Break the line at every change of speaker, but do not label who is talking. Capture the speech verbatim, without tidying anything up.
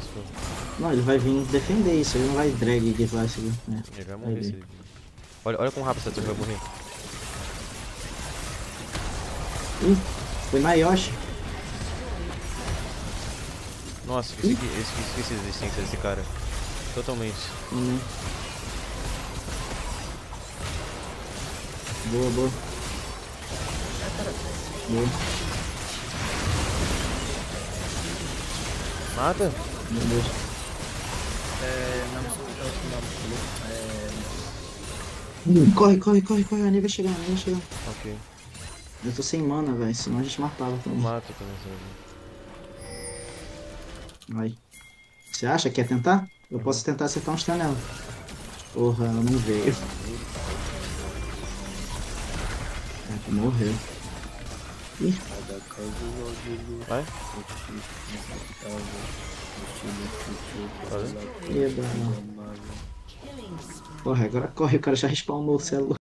pô.
Não, ele vai vir defender isso, ele não vai drag de Vlad. Né?
Ele vai
Vai
morrer se
vir.
ele vir. Olha, olha como rápido essa torre vai morrer.
Ih, foi na Yoshi.
Nossa, esqueci, esqueci, esqueci a existência desse cara. Totalmente.
Hum. Boa, boa. Boa.
Mata?
Meu Deus.
É, não, não,
Hum, corre, corre, corre, corre. A Neve vai chegar, a Neve vai chegar.
Ok.
Eu tô sem mana, velho. Senão a gente matava
Eu
também.
mato também, sabe?
Vai. Você acha que quer tentar? Eu
Uhum.
posso tentar acertar um stun nela. Porra, ela não veio. É, morreu. Ih,
Vai? Valeu?
eba. Corre, agora corre. O cara já respawnou o celular.